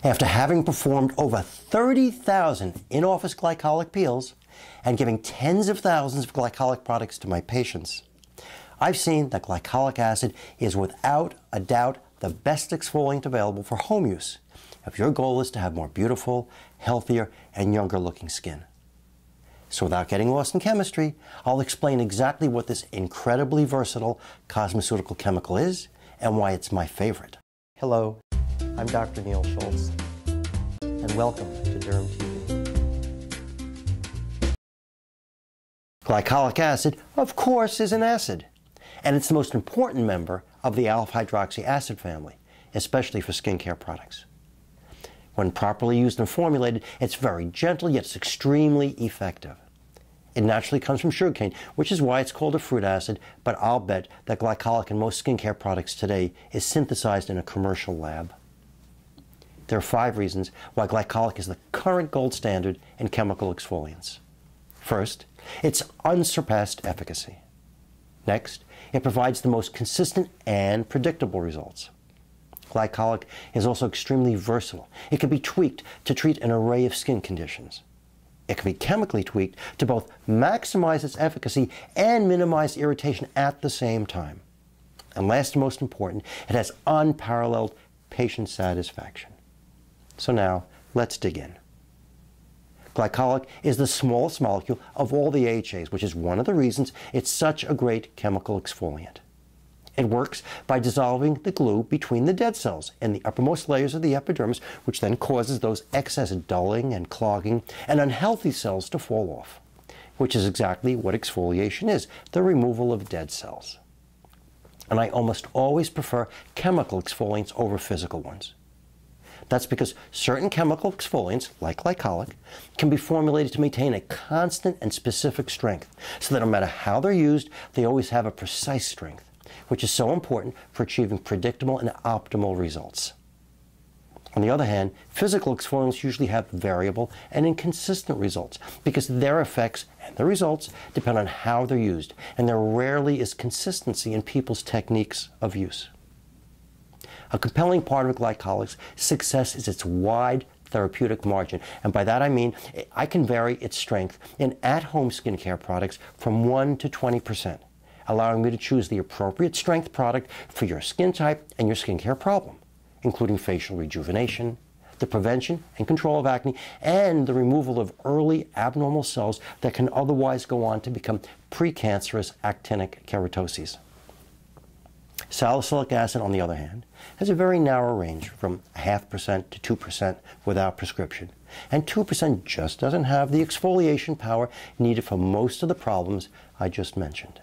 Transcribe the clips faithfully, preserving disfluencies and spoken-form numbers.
After having performed over thirty thousand in-office glycolic peels and giving tens of thousands of glycolic products to my patients, I've seen that glycolic acid is without a doubt the best exfoliant available for home use if your goal is to have more beautiful, healthier, and younger looking skin. So without getting lost in chemistry, I'll explain exactly what this incredibly versatile cosmeceutical chemical is and why it's my favorite. Hello, I'm Doctor Neil Schultz, and welcome to Derm T V. Glycolic acid, of course, is an acid, and it's the most important member of the alpha hydroxy acid family, especially for skincare products. When properly used and formulated, it's very gentle, yet it's extremely effective. It naturally comes from sugarcane, which is why it's called a fruit acid, but I'll bet that glycolic in most skincare products today is synthesized in a commercial lab. There are five reasons why glycolic is the current gold standard in chemical exfoliants. First, its unsurpassed efficacy. Next, it provides the most consistent and predictable results. Glycolic is also extremely versatile. It can be tweaked to treat an array of skin conditions. It can be chemically tweaked to both maximize its efficacy and minimize irritation at the same time. And last and most important, it has unparalleled patient satisfaction. So now, let's dig in. Glycolic is the smallest molecule of all the A H As, which is one of the reasons it's such a great chemical exfoliant. It works by dissolving the glue between the dead cells in the uppermost layers of the epidermis, which then causes those excess dulling and clogging and unhealthy cells to fall off, which is exactly what exfoliation is, the removal of dead cells. And I almost always prefer chemical exfoliants over physical ones. That's because certain chemical exfoliants, like glycolic, can be formulated to maintain a constant and specific strength, so that no matter how they're used, they always have a precise strength, which is so important for achieving predictable and optimal results. On the other hand, physical exfoliants usually have variable and inconsistent results because their effects and the results depend on how they're used, and there rarely is consistency in people's techniques of use. A compelling part of glycolic's success is its wide therapeutic margin, and by that I mean I can vary its strength in at-home skincare products from one to twenty percent, allowing me to choose the appropriate strength product for your skin type and your skincare problem, including facial rejuvenation, the prevention and control of acne, and the removal of early abnormal cells that can otherwise go on to become precancerous actinic keratoses. Salicylic acid, on the other hand, has a very narrow range from a half percent to two percent without prescription, and two percent just doesn't have the exfoliation power needed for most of the problems I just mentioned.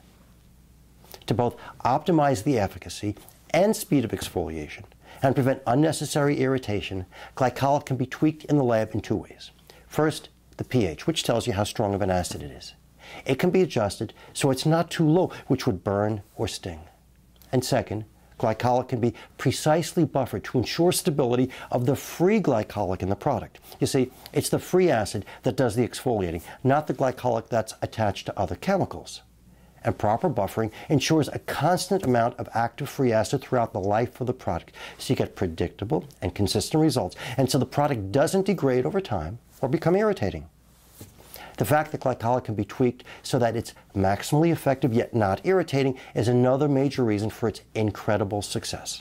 To both optimize the efficacy and speed of exfoliation and prevent unnecessary irritation, glycolic can be tweaked in the lab in two ways. First, the pH, which tells you how strong of an acid it is. It can be adjusted so it's not too low, which would burn or sting. And second, glycolic can be precisely buffered to ensure stability of the free glycolic in the product. You see, it's the free acid that does the exfoliating, not the glycolic that's attached to other chemicals. And proper buffering ensures a constant amount of active free acid throughout the life of the product, so you get predictable and consistent results, and so the product doesn't degrade over time or become irritating. The fact that glycolic can be tweaked so that it's maximally effective yet not irritating is another major reason for its incredible success.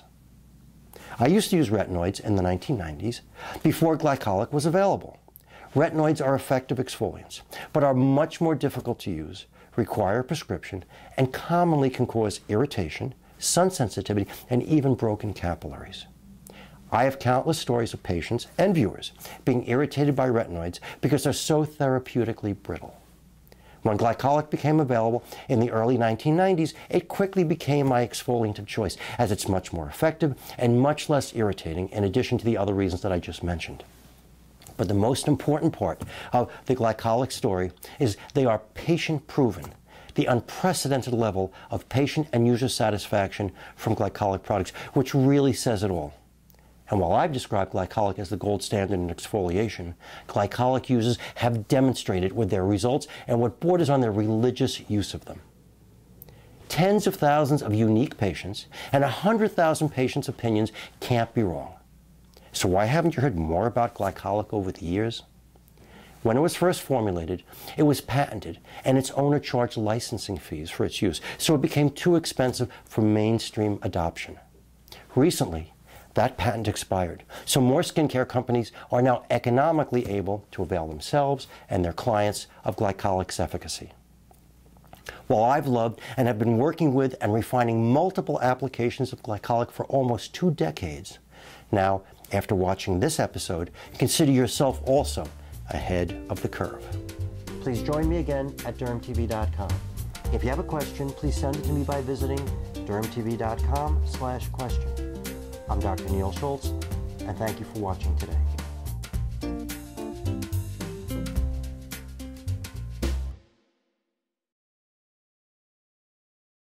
I used to use retinoids in the nineteen nineties before glycolic was available. Retinoids are effective exfoliants, but are much more difficult to use, require a prescription, and commonly can cause irritation, sun sensitivity, and even broken capillaries. I have countless stories of patients and viewers being irritated by retinoids because they're so therapeutically brittle. When glycolic became available in the early nineteen nineties, it quickly became my exfoliant of choice, as it's much more effective and much less irritating, in addition to the other reasons that I just mentioned. But the most important part of the glycolic story is they are patient-proven. The unprecedented level of patient and user satisfaction from glycolic products, which really says it all. And while I've described glycolic as the gold standard in exfoliation, glycolic users have demonstrated with their results and what borders on their religious use of them. Tens of thousands of unique patients and one hundred thousand patients' opinions can't be wrong. So why haven't you heard more about glycolic over the years? When it was first formulated, it was patented, and its owner charged licensing fees for its use, so it became too expensive for mainstream adoption. Recently, that patent expired, so more skincare companies are now economically able to avail themselves and their clients of glycolic's efficacy. While I've loved and have been working with and refining multiple applications of glycolic for almost two decades, now, after watching this episode, consider yourself also ahead of the curve. Please join me again at derm T V dot com. If you have a question, please send it to me by visiting derm T V dot com slash question. I'm Doctor Neil Schultz, and thank you for watching today.